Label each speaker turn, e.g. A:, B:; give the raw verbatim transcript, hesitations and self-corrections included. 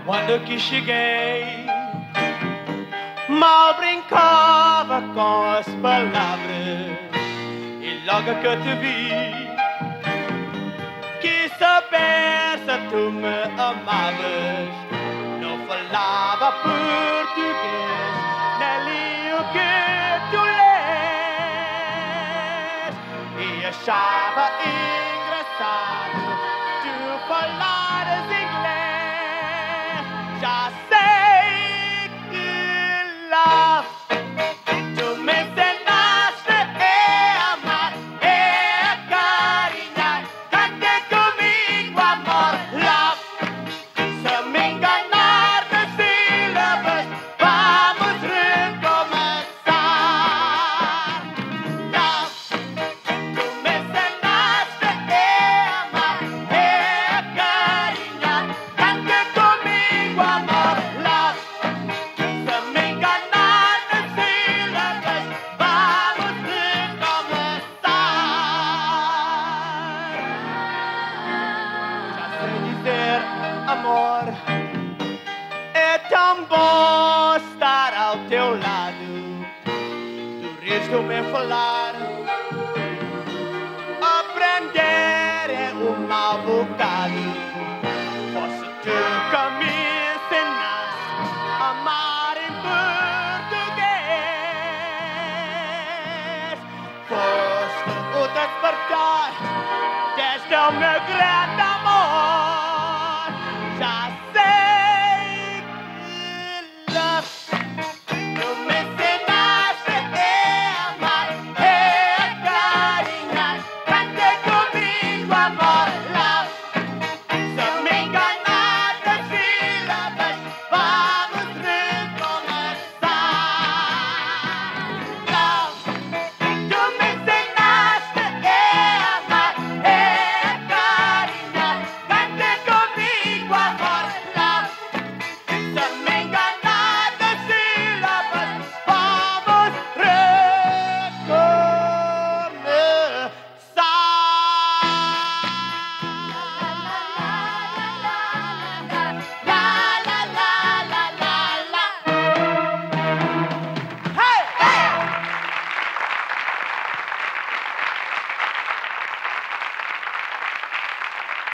A: Quando aqui cheguei, mal brincava com as palavras, e logo que eu te vi, quis saber se tu me amavas. Não falava português, nem li o que tu lês, e achava engraçado tu falares inglês. Já sei que lá tu me ensinaste a amar e a carinhar. Cante comigo, amor, love. Se me enganar nas sílabas, vamos recomeçar. Love, tu me ensinaste a amar e a carinhar. Cante comigo, amor, love. Se me enganar nas sílabas, vamos recomeçar. Já sei dizer amor, é tão bom estar ao teu lado. Tu rires tu me falar, aprender é um mau bocado. Fosse tu que me ensinaste a amar em português. Foste o despertar desta minha grande